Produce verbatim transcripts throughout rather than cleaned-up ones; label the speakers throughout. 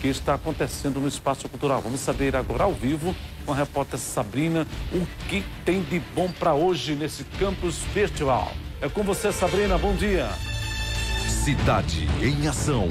Speaker 1: que está acontecendo no Espaço Cultural. Vamos saber agora ao vivo com a repórter Sabrina o que tem de bom para hoje nesse Campus Festival. É com você, Sabrina, bom dia.
Speaker 2: Cidade em Ação.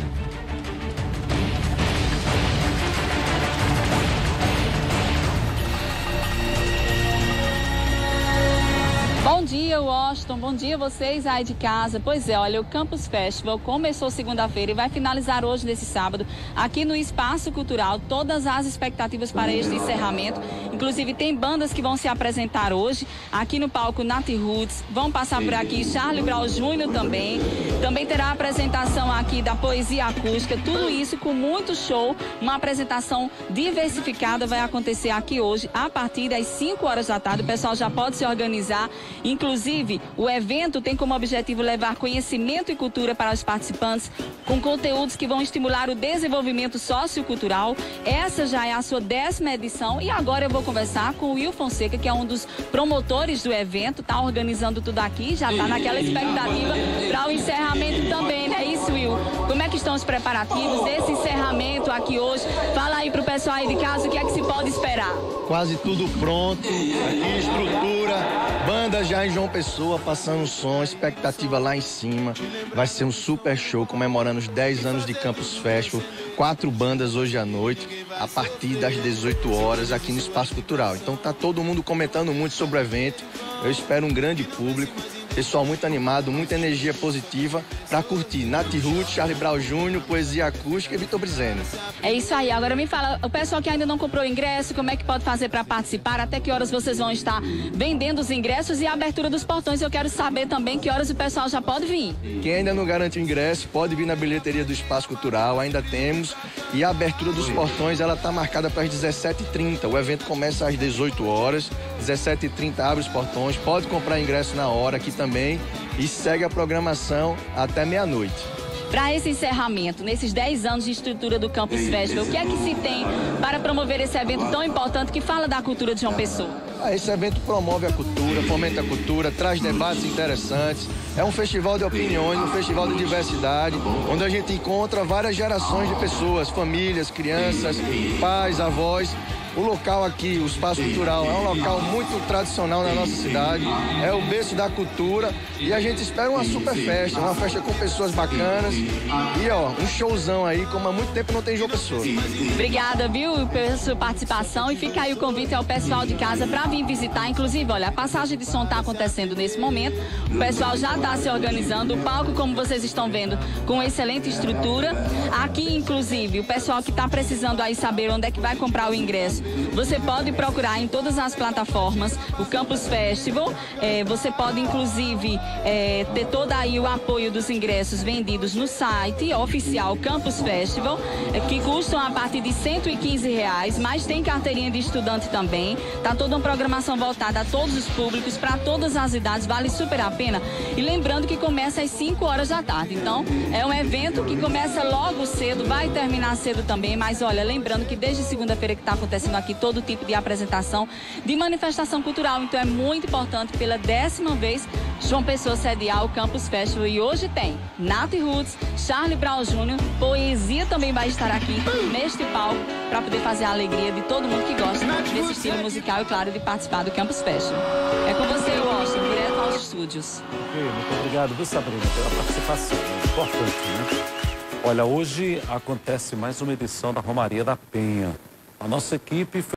Speaker 3: Bom dia, Washington. Bom dia vocês aí de casa. Pois é, olha, o Campus Festival começou segunda-feira e vai finalizar hoje, nesse sábado, aqui no Espaço Cultural. Todas as expectativas para este encerramento. Inclusive, tem bandas que vão se apresentar hoje aqui no palco Nat Roots. Vão passar por aqui Charlie Brown Júnior também. Também terá a apresentação aqui da poesia acústica. Tudo isso com muito show. Uma apresentação diversificada vai acontecer aqui hoje, a partir das cinco horas da tarde. O pessoal já pode se organizar. Inclusive, o evento tem como objetivo levar conhecimento e cultura para os participantes, com conteúdos que vão estimular o desenvolvimento sociocultural. Essa já é a sua décima edição e agora eu vou conversar com o Will Fonseca, que é um dos promotores do evento, está organizando tudo aqui, já está naquela expectativa para o encerramento também, não é isso, Will? Como é que estão os preparativos desse encerramento aqui hoje? Fala aí para o pessoal aí de casa o que é que se pode esperar.
Speaker 4: Quase tudo pronto, aqui estrutura, banda já em João Pessoa, passando som, expectativa lá em cima. Vai ser um super show comemorando os dez anos de Campus Festival. Quatro bandas hoje à noite, a partir das dezoito horas, aqui no Espaço Cultural. Então tá todo mundo comentando muito sobre o evento. Eu espero um grande público. Pessoal muito animado, muita energia positiva para curtir Nat Roots, Charlie Brown Júnior, poesia acústica e Vitor Brizeno.
Speaker 3: É isso aí. Agora me fala, o pessoal que ainda não comprou ingresso, como é que pode fazer para participar? Até que horas vocês vão estar vendendo os ingressos e a abertura dos portões? Eu quero saber também que horas o pessoal já pode vir.
Speaker 4: Quem ainda não garante o ingresso pode vir na bilheteria do Espaço Cultural, ainda temos. E a abertura dos portões, ela está marcada para as dezessete e trinta. O evento começa às dezoito horas, dezessete e trinta abre os portões, pode comprar ingresso na hora aqui também e segue a programação até meia-noite.
Speaker 3: Para esse encerramento, nesses dez anos de estrutura do Campus Festival, o que é que se tem para promover esse evento tão importante que fala da cultura de João Pessoa?
Speaker 4: Ah, esse evento promove a cultura, fomenta a cultura, traz debates interessantes. É um festival de opiniões, um festival de diversidade, onde a gente encontra várias gerações de pessoas, famílias, crianças, pais, avós. O local aqui, o Espaço Cultural, é um local muito tradicional na nossa cidade, é o berço da cultura e a gente espera uma super festa, uma festa com pessoas bacanas e ó, um showzão aí, como há muito tempo não tem João Pessoa.
Speaker 3: Obrigada, viu, pela sua participação e fica aí o convite ao pessoal de casa para vir visitar. Inclusive, olha, a passagem de som está acontecendo nesse momento, o pessoal já está se organizando, o palco, como vocês estão vendo, com excelente estrutura. Aqui, inclusive, o pessoal que está precisando aí saber onde é que vai comprar o ingresso, você pode procurar em todas as plataformas o Campus Festival. É, você pode, inclusive, é, ter todo aí o apoio dos ingressos vendidos no site oficial Campus Festival, é, que custam a partir de cento e quinze reais, mas tem carteirinha de estudante também. Tá toda uma programação voltada a todos os públicos, para todas as idades, vale super a pena. E lembrando que começa às cinco horas da tarde. Então, é um evento que começa logo cedo, vai terminar cedo também, mas olha, lembrando que desde segunda-feira que está acontecendo aqui todo tipo de apresentação, de manifestação cultural. Então é muito importante, pela décima vez, João Pessoa sediar o Campus Festival. E hoje tem Nat Roots, Charlie Brown Júnior, poesia também vai estar aqui neste palco para poder fazer a alegria de todo mundo que gosta desse estilo musical e, claro, de participar do Campus Festival. É com você, Washington, direto aos estúdios.
Speaker 1: Ok, muito obrigado, viu, Sabrina, pela participação. Importante, né? Olha, hoje acontece mais uma edição da Romaria da Penha. A nossa equipe foi